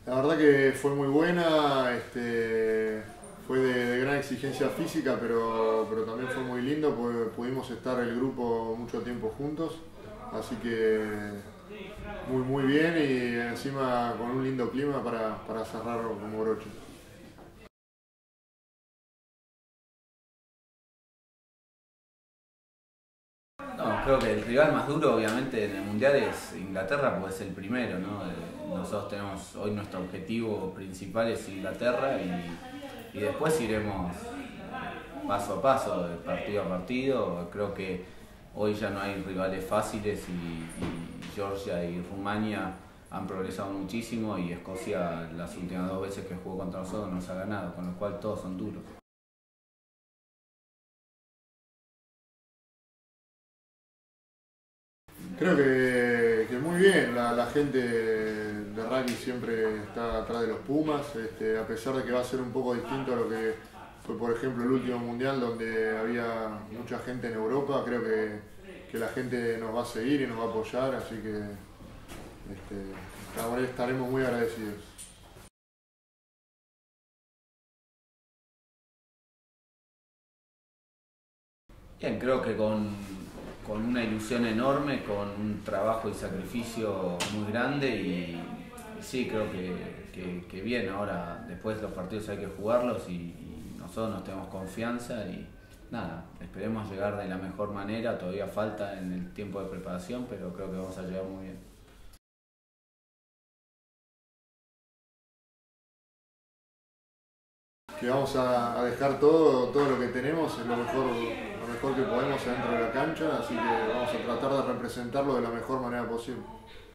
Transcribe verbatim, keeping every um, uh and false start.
La verdad que fue muy buena, este, fue de, de gran exigencia física, pero, pero también fue muy lindo porque pudimos estar el grupo mucho tiempo juntos, así que muy muy bien y encima con un lindo clima para, para cerrar como broche. No, creo que el rival más duro obviamente en el Mundial es Inglaterra, porque es el primero, ¿no? Eh, Nosotros tenemos, hoy nuestro objetivo principal es Inglaterra y, y después iremos paso a paso, de partido a partido. Creo que hoy ya no hay rivales fáciles y, y Georgia y Rumania han progresado muchísimo y Escocia las últimas dos veces que jugó contra nosotros nos ha ganado, con lo cual todos son duros. Creo que, que muy bien, la, la gente de rugby siempre está atrás de los Pumas, este, a pesar de que va a ser un poco distinto a lo que fue por ejemplo el último mundial donde había mucha gente en Europa, creo que, que la gente nos va a seguir y nos va a apoyar, así que este, estaremos muy agradecidos. Bien, creo que con, con una ilusión enorme, con un trabajo y sacrificio muy grande y, y sí, creo que, que, que bien, ahora después los partidos hay que jugarlos y, y nosotros nos tenemos confianza y nada, esperemos llegar de la mejor manera, todavía falta en el tiempo de preparación, pero creo que vamos a llegar muy bien. Que vamos a, a dejar todo, todo lo que tenemos, es lo mejor, lo mejor que podemos adentro de la cancha, así que vamos a tratar de representarlo de la mejor manera posible.